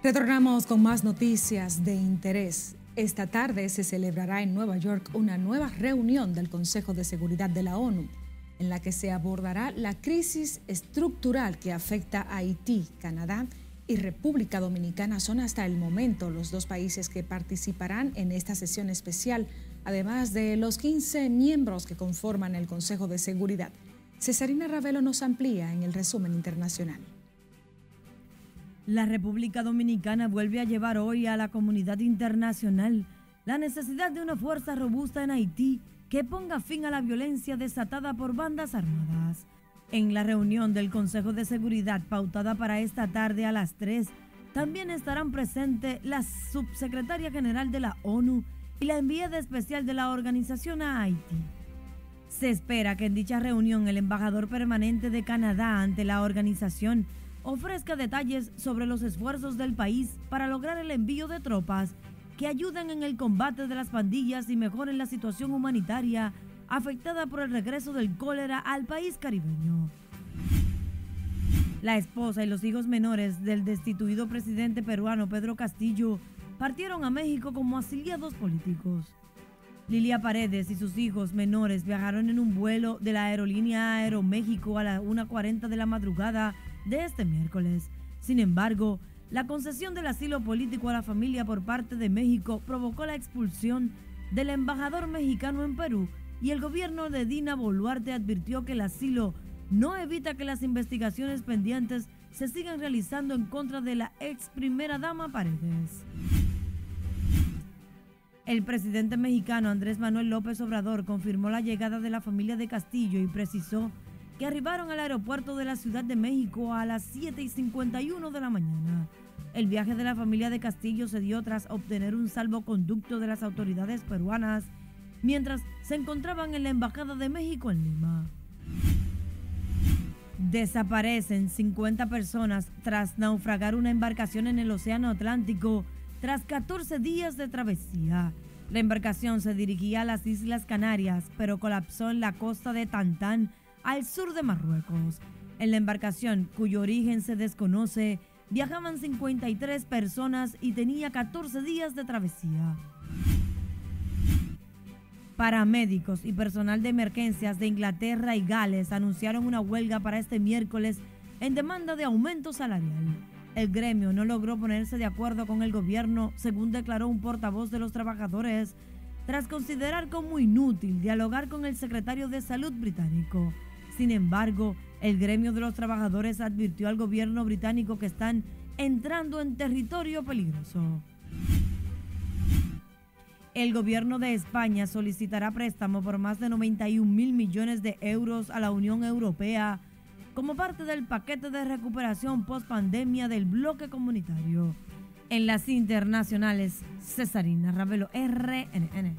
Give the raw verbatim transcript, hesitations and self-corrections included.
Retornamos con más noticias de interés. Esta tarde se celebrará en Nueva York una nueva reunión del Consejo de Seguridad de la ONU, en la que se abordará la crisis estructural que afecta a Haití. Canadá y República Dominicana son hasta el momento los dos países que participarán en esta sesión especial, además de los quince miembros que conforman el Consejo de Seguridad. Cesarina Ravelo nos amplía en el resumen internacional. La República Dominicana vuelve a llevar hoy a la comunidad internacional la necesidad de una fuerza robusta en Haití que ponga fin a la violencia desatada por bandas armadas. En la reunión del Consejo de Seguridad pautada para esta tarde a las tres, también estarán presentes la subsecretaria general de la ONU y la enviada especial de la organización a Haití. Se espera que en dicha reunión el embajador permanente de Canadá ante la organización ofrezca detalles sobre los esfuerzos del país para lograr el envío de tropas que ayuden en el combate de las pandillas y mejoren la situación humanitaria afectada por el regreso del cólera al país caribeño. La esposa y los hijos menores del destituido presidente peruano Pedro Castillo partieron a México como exiliados políticos. Lilia Paredes y sus hijos menores viajaron en un vuelo de la aerolínea Aeroméxico a las una cuarenta de la madrugada de este miércoles. Sin embargo, la concesión del asilo político a la familia por parte de México provocó la expulsión del embajador mexicano en Perú, y el gobierno de Dina Boluarte advirtió que el asilo no evita que las investigaciones pendientes se sigan realizando en contra de la ex primera dama Paredes. El presidente mexicano Andrés Manuel López Obrador confirmó la llegada de la familia de Castillo y precisó que arribaron al aeropuerto de la Ciudad de México a las siete y cincuenta y uno de la mañana. El viaje de la familia de Castillo se dio tras obtener un salvoconducto de las autoridades peruanas mientras se encontraban en la Embajada de México en Lima. Desaparecen cincuenta personas tras naufragar una embarcación en el Océano Atlántico tras catorce días de travesía. La embarcación se dirigía a las Islas Canarias, pero colapsó en la costa de Tantán, al sur de Marruecos. En la embarcación, cuyo origen se desconoce, viajaban cincuenta y tres personas y tenía catorce días de travesía. Paramédicos y personal de emergencias de Inglaterra y Gales anunciaron una huelga para este miércoles en demanda de aumento salarial. El gremio no logró ponerse de acuerdo con el gobierno, según declaró un portavoz de los trabajadores, tras considerar como inútil dialogar con el secretario de Salud británico. Sin embargo, el gremio de los trabajadores advirtió al gobierno británico que están entrando en territorio peligroso. El gobierno de España solicitará préstamo por más de noventa y un mil millones de euros a la Unión Europea como parte del paquete de recuperación post-pandemia del bloque comunitario. En las internacionales, Cesarina Ravelo, R N N.